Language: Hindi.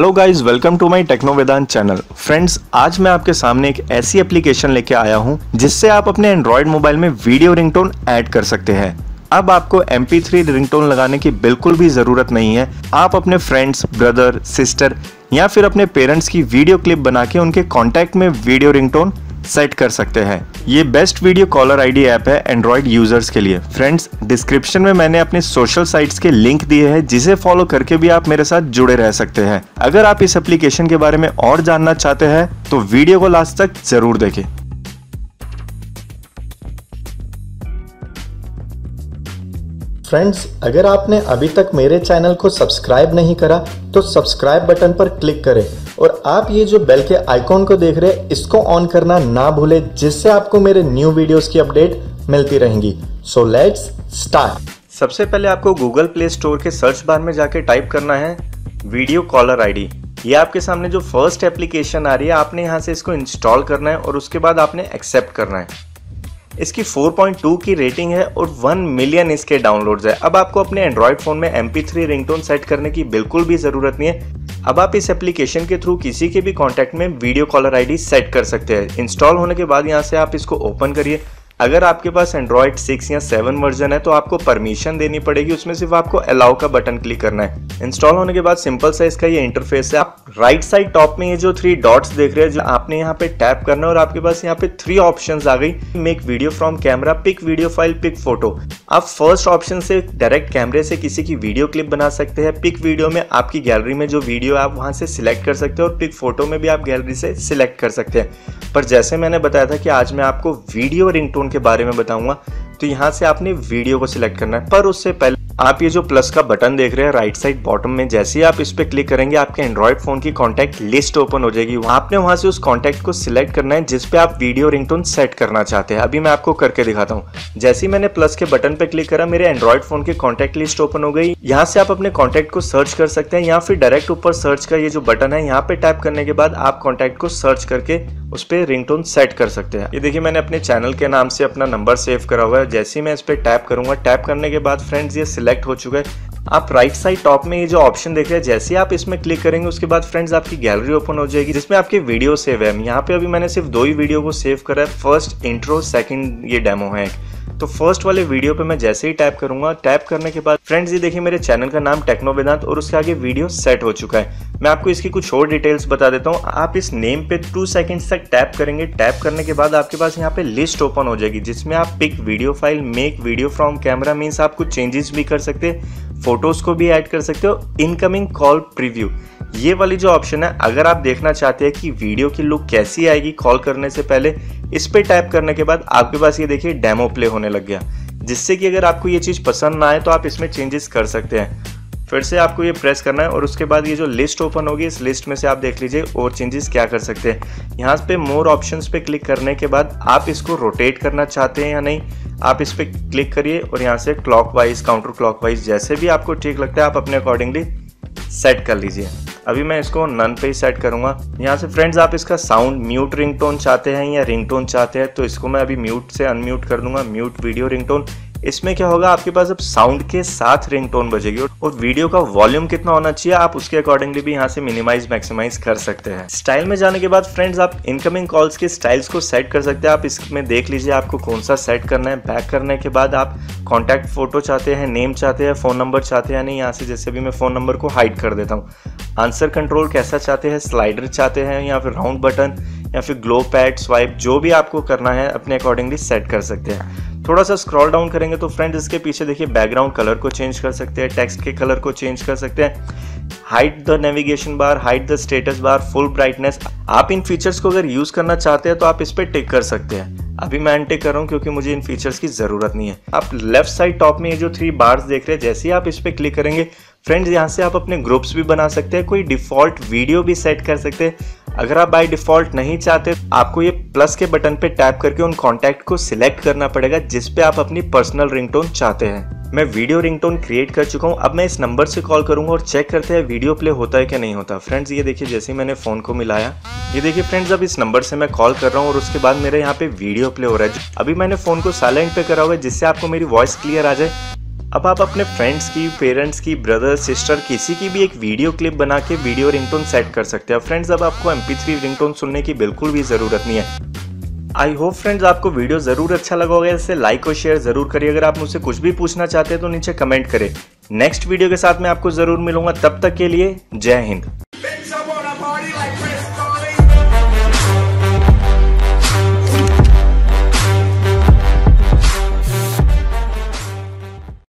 Hello guys, welcome to my techno Vedant channel. Friends, आज मैं आपके सामने एक ऐसी एप्लीकेशन लेके आया हूं जिससे आप अपने एंड्रॉयड मोबाइल में वीडियो रिंगटोन ऐड कर सकते हैं। अब आपको MP3 रिंगटोन लगाने की बिल्कुल भी जरूरत नहीं है। आप अपने फ्रेंड्स, ब्रदर, सिस्टर या फिर अपने पेरेंट्स की वीडियो क्लिप बना के उनके कॉन्टैक्ट में वीडियो रिंगटोन सेट कर सकते हैं। ये best video caller ID app है एंड्रॉयड यूजर्स के लिए। फ्रेंड्स, डिस्क्रिप्शन में मैंने अपने सोशल साइट्स के लिंक दिए हैं जिसे फॉलो करके भी आप मेरे साथ जुड़े रह सकते हैं। अगर आप इस एप्लीकेशन के बारे में और जानना चाहते हैं तो वीडियो को लास्ट तक जरूर देखें। फ्रेंड्स, अगर आपने अभी तक मेरे चैनल को सब्सक्राइब नहीं करा तो सब्सक्राइब बटन पर क्लिक करें और आप ये जो बेल के आइकॉन को देख रहे हैं इसको ऑन करना ना भूलें, जिससे आपको मेरे न्यू वीडियोस की अपडेट मिलती रहेंगी। So let's start. सबसे पहले आपको गूगल प्ले स्टोर के सर्च बार में जाके टाइप करना है वीडियो कॉलर आईडी। ये आपके सामने जो फर्स्ट एप्लीकेशन आ रही है, आपने यहाँ से इसको इंस्टॉल करना है और उसके बाद आपने एक्सेप्ट करना है। इसकी 4.2 की रेटिंग है और 1 मिलियन इसके डाउनलोड्स है। अब आपको अपने एंड्रॉयड फोन में MP3 रिंगटोन सेट करने की बिल्कुल भी जरूरत नहीं है। अब आप इस एप्लीकेशन के थ्रू किसी के भी कॉन्टैक्ट में वीडियो कॉलर आईडी सेट कर सकते हैं। इंस्टॉल होने के बाद यहाँ से आप इसको ओपन करिए। अगर आपके पास एंड्रॉयड 6 या 7 वर्जन है तो आपको परमिशन देनी पड़ेगी, उसमें सिर्फ आपको अलाउ का बटन क्लिक करना है। इंस्टॉल होने के बाद सिंपल सा इसका ये इंटरफेस है। आप राइट साइड टॉप में ये जो 3 डॉट्स देख रहे हैं, आपने यहाँ पे टैप करना है और आपके पास यहाँ पे 3 ऑप्शंस आ गई। Make video from camera, pick video file, pick photo. आप फर्स्ट ऑप्शन से डायरेक्ट कैमरे से किसी की वीडियो क्लिप बना सकते हैं। पिक वीडियो में आपकी गैलरी में जो वीडियो आप वहां से सिलेक्ट कर सकते हैं और पिक फोटो में भी आप गैलरी से सिलेक्ट कर सकते हैं। पर जैसे मैंने बताया था कि आज मैं आपको वीडियो रिंगटोन के बारे में बताऊंगा, तो यहाँ से आपने वीडियो को सिलेक्ट करना है। पर उससे पहले आप ये जो प्लस का बटन देख रहे हैं राइट साइड बॉटम में, जैसे ही आप इस पे क्लिक करेंगे आपके एंड्रॉयड फोन की कॉन्टैक्ट लिस्ट ओपन हो जाएगी। आपने वहां से उस कॉन्टैक्ट को सिलेक्ट करना है जिस पे आप वीडियो रिंगटोन सेट करना चाहते हैं। अभी मैं आपको करके दिखाता हूँ। जैसे ही मैंने प्लस के बटन पे क्लिक करा, मेरे एंड्रॉयड फोन की कॉन्टैक्ट लिस्ट ओपन हो गई। यहाँ से आप अपने कॉन्टैक्ट को सर्च कर सकते हैं या फिर डायरेक्ट ऊपर सर्च का ये जो बटन है यहाँ पे टैप करने के बाद आप कॉन्टैक्ट को सर्च करके उस पर रिंगटोन सेट कर सकते हैं। ये देखिए, मैंने अपने चैनल के नाम से अपना नंबर सेव करा हुआ है। जैसे ही मैं इस पर टैप करूंगा, टैप करने के बाद फ्रेंड्स ये सिलेक्ट हो चुका है। आप राइट साइड टॉप में ये जो ऑप्शन देख रहे हैं, जैसे ही आप इसमें क्लिक करेंगे उसके बाद फ्रेंड्स आपकी गैलरी ओपन हो जाएगी जिसमें आपके वीडियो सेव है। यहाँ पे अभी मैंने सिर्फ 2 ही वीडियो को सेव करा है। फर्स्ट इंट्रो, सेकंड ये डेमो है। तो फर्स्ट वाले वीडियो पे मैं जैसे ही टैप करूंगा, टैप करने के बाद फ्रेंड्स ये देखिए मेरे चैनल का नाम टेक्नो वेदांत और उसके आगे वीडियो सेट हो चुका है। मैं आपको इसकी कुछ और डिटेल्स बता देता हूँ। आप इस नेम पे 2 सेकंड्स तक टैप करेंगे। टैप करने के बाद आपके पास यहाँ पे लिस्ट ओपन हो जाएगी जिसमें आप pick video file, make video from camera means आप कुछ चेंजेस भी कर सकते हैं, फोटोज को भी ऐड कर सकते हो, इनकमिंग कॉल प्रीव्यू। ये वाली जो ऑप्शन है, अगर आप देखना चाहते हैं कि वीडियो की लुक कैसी आएगी कॉल करने से पहले, इस पे टैप करने के बाद आपके पास ये देखिए डेमो प्ले होने लग गया, जिससे कि अगर आपको ये चीज़ पसंद ना आए तो आप इसमें चेंजेस कर सकते हैं। फिर से आपको ये प्रेस करना है और उसके बाद ये जो लिस्ट ओपन होगी, इस लिस्ट में से आप देख लीजिए और चेंजेस क्या कर सकते हैं। यहाँ पे मोर ऑप्शंस पे क्लिक करने के बाद आप इसको रोटेट करना चाहते हैं या नहीं, आप इस पे क्लिक करिए और यहाँ से क्लॉकवाइज, काउंटर क्लॉकवाइज, जैसे भी आपको ठीक लगता है आप अपने अकॉर्डिंगली सेट कर लीजिए। अभी मैं इसको नन पे ही सेट करूंगा। यहाँ से फ्रेंड्स आप इसका साउंड म्यूट रिंगटोन चाहते हैं या रिंगटोन चाहते हैं, तो इसको मैं अभी म्यूट से अनम्यूट कर दूंगा। Mute video ringtone. इसमें क्या होगा, आपके पास अब साउंड के साथ रिंगटोन बजेगी और वीडियो का वॉल्यूम कितना होना चाहिए आप उसके अकॉर्डिंगली भी यहाँ से मिनिमाइज मैक्सिमाइज कर सकते हैं। स्टाइल में जाने के बाद फ्रेंड्स आप इनकमिंग कॉल्स के स्टाइल्स को सेट कर सकते हैं। आप इसमें देख लीजिए आपको कौन सा सेट करना है। बैक करने के बाद आप कॉन्टैक्ट फोटो चाहते हैं, नेम चाहते हैं, फोन नंबर चाहते हैं नहीं, यहाँ से जैसे भी मैं फोन नंबर को हाइड कर देता हूँ। आंसर कंट्रोल कैसा चाहते हैं, स्लाइडर चाहते हैं या फिर राउंड बटन या फिर ग्लो पैड, स्वाइप, जो भी आपको करना है अपने अकॉर्डिंगली सेट कर सकते हैं। थोड़ा सा स्क्रॉल डाउन करेंगे तो फ्रेंड्स इसके पीछे देखिए बैकग्राउंड कलर को चेंज कर सकते हैं, टेक्स्ट के कलर को चेंज कर सकते हैं, hide the navigation bar, hide the status bar, full brightness. आप इन फीचर्स को अगर यूज करना चाहते हैं तो आप इस पे टिक कर सकते हैं। अभी मैं अनटिक कर रहा हूँ क्योंकि मुझे इन फीचर्स की जरूरत नहीं है। आप लेफ्ट साइड टॉप में ये जो 3 बार्स देख रहे हैं, जैसे ही आप इस पे क्लिक करेंगे फ्रेंड्स यहाँ से आप अपने ग्रुप्स भी बना सकते हैं, कोई डिफॉल्ट वीडियो भी सेट कर सकते हैं। अगर आप बाय डिफॉल्ट नहीं चाहते, आपको ये प्लस के बटन पे टैप करके उन कॉन्टैक्ट को सिलेक्ट करना पड़ेगा जिस पे आप अपनी पर्सनल रिंगटोन चाहते हैं। मैं वीडियो रिंगटोन क्रिएट कर चुका हूँ। अब मैं इस नंबर से कॉल करूंगा और चेक करते हैं वीडियो प्ले होता है कि नहीं होता। फ्रेंड्स ये देखिए, जैसे ही मैंने फोन को मिलाया, ये देखिए फ्रेंड्स अब इस नंबर से मैं कॉल कर रहा हूँ और उसके बाद मेरे यहाँ पे वीडियो प्ले हो रहा है। अभी मैंने फोन को साइलेंट पे करा हुआ है जिससे आपको मेरी वॉइस क्लियर आ जाए। अब आप अपने फ्रेंड्स की, पेरेंट्स की, ब्रदर, सिस्टर, किसी की भी एक वीडियो क्लिप बना के वीडियो रिंगटोन सेट कर सकते हैं। फ्रेंड्स अब आपको MP3 रिंगटोन सुनने की बिल्कुल भी ज़रूरत नहीं है। आई होप फ्रेंड्स आपको वीडियो ज़रूर अच्छा लगा होगा। इसे लाइक और शेयर ज़रूर करिए। अगर आप मुझसे कुछ भी पूछना चाहते हैं तो नीचे कमेंट करें। नेक्स्ट वीडियो के साथ मैं आपको ज़रूर मिलूंगा। तब तक के लिए जय हिंद।